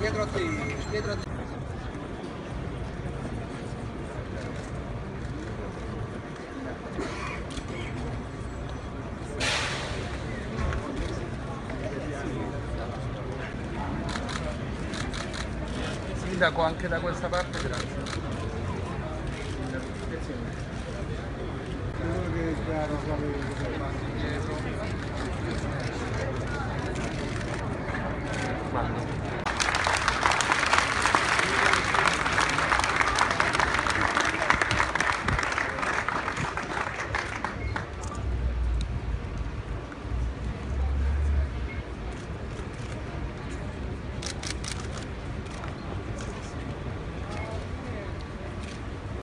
dietro a te, dietro a te. Sindaco, anche da questa parte, grazie. Quando?